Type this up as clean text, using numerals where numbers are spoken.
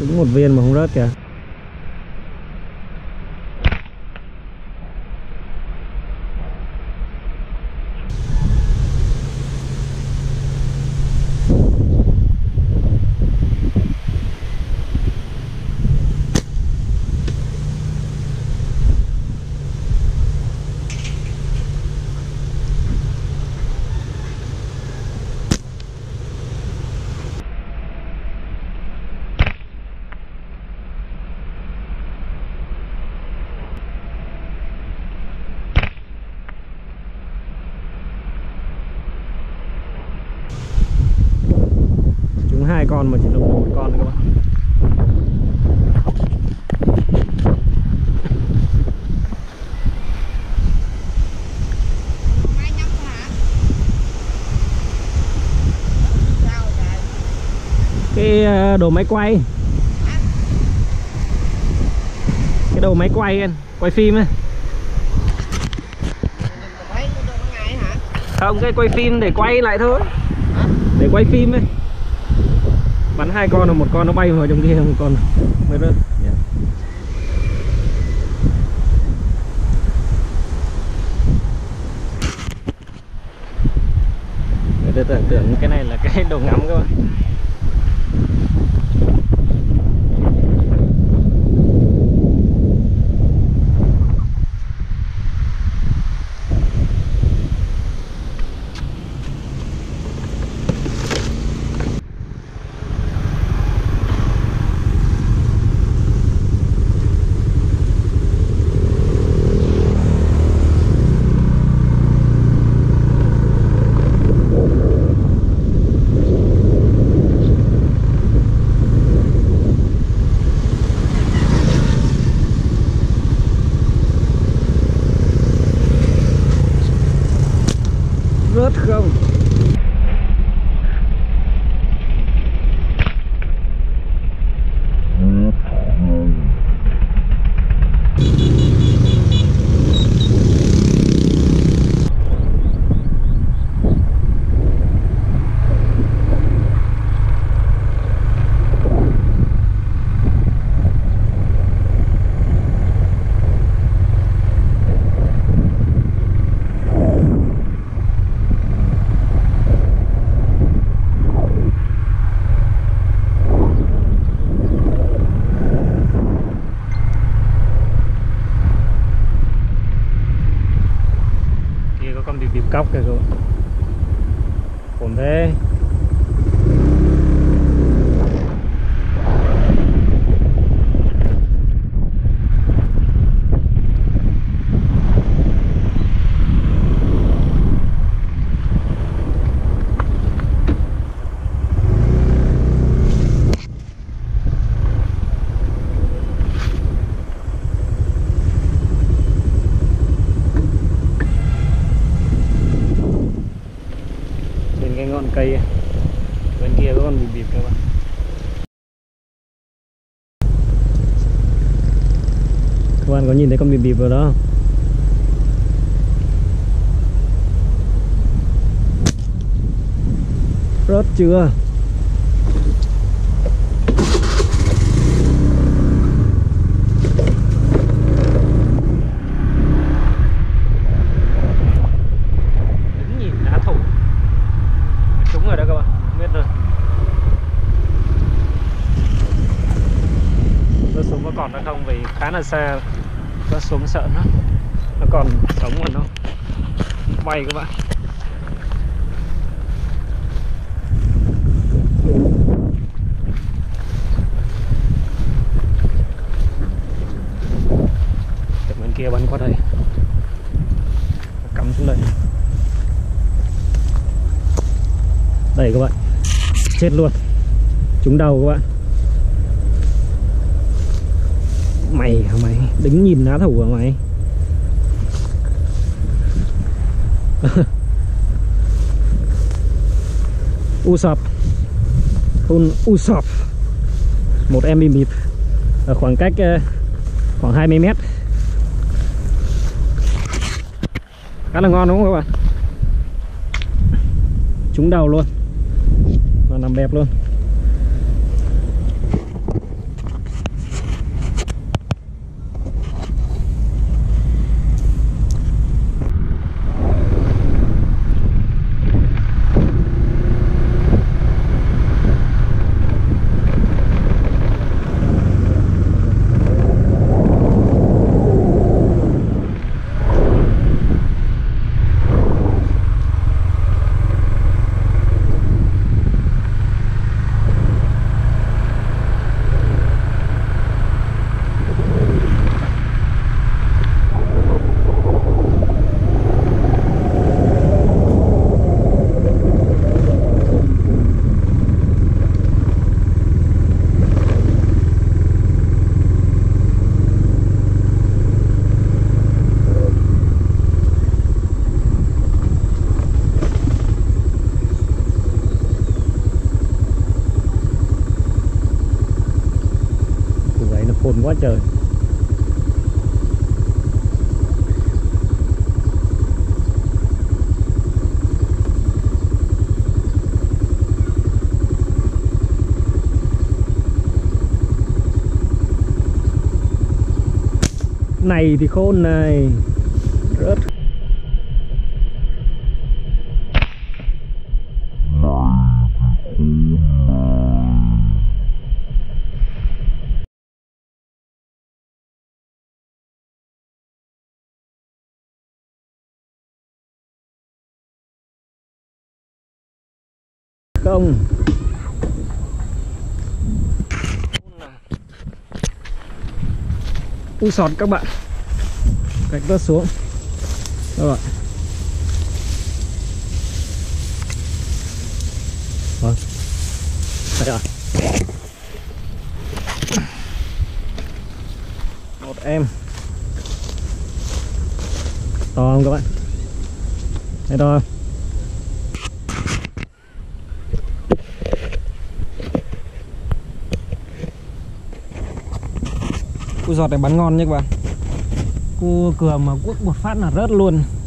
Đúng một viên mà không rớt kìa. Trúng 2 con mà chỉ lồng được 1 con các bạn. Cái đồ máy quay, cái đầu máy quay anh, quay phim ấy. Không, cái quay phim để quay lại thôi. Để quay phim ấy. Bắn 2 con rồi 1 con nó bay vào trong kia, 1 con mới rớt. Người ta tưởng cái này là cái đồ ngắm các bạn. Rớt không? Con bị bịp cóc kìa các bạn. Ổn thế. Cái ngọn cây bên kia có con bịp bịp các bạn. Các bạn có nhìn thấy con bịp bịp vào đó không? Rớt chưa? Đứng nhìn đá thủ. Đúng rồi đó các bạn, biết rồi. Rớt xuống có còn nó không vì khá là xa. Rớt xuống sợ nó còn sống mà nó bay các bạn. Từ bên kia bắn qua đây, cắm xuống đây. Đây các bạn, chết luôn, trúng đầu các bạn. Mày hả mày, đứng nhìn đá thủ hả mày? Usop, con Usop, một em bịp ở khoảng cách khoảng 20 mét. Khá là ngon đúng không các bạn? Trúng đầu luôn và nằm bẹp luôn. ổn quá trời. Này thì khôn này, rớt. Không. Ui sọt các bạn. Gạch rớt xuống. Rồi. Vâng. Đây rồi. Một em. To không các bạn? Đây to không? Cua giọt này bắn ngon nha các bạn. Cua cửa mà quất một phát là rớt luôn.